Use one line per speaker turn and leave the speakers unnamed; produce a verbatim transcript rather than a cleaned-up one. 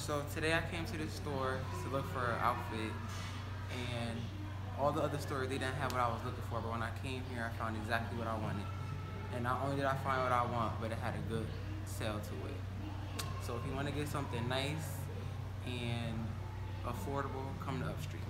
So today I came to this store to look for an outfit, and all the other stores, they didn't have what I was looking for, but when I came here I found exactly what I wanted. And not only did I find what I want, but it had a good sale to it. So if you want to get something nice and affordable, come to Upstreamers.